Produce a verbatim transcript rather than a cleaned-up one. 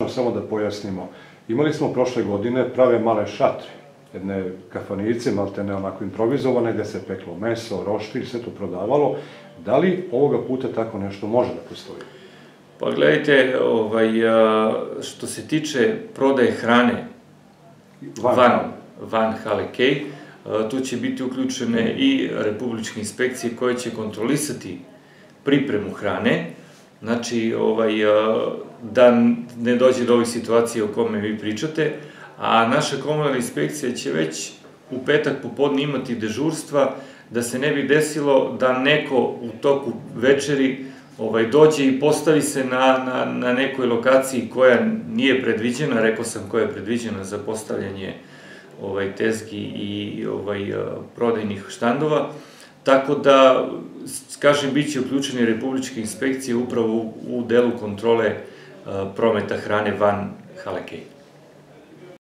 Samo da pojasnimo, imali smo prošle godine prave male šatre, jedne kafanice, maltene onako improvizovane, gde se peklo meso, roštilj, sve to prodavalo. Da li ovoga puta tako nešto može da postoji? Pa gledajte, što se tiče prodaje hrane van hale kej, tu će biti uključene i republičke inspekcije koje će kontrolisati pripremu hrane, znači da ne dođe do ovih situacija o kome vi pričate, a naša komunalna inspekcija će već u petak popodne imati dežurstva da se ne bi desilo da neko u toku večeri dođe i postavi se na nekoj lokaciji koja nije predviđena, rekao sam koja je predviđena za postavljanje tezgi i prodajnih štandova, tako da, kažem, bit će uključene republičke inspekcije upravo u delu kontrole prometa hrane van hale kej.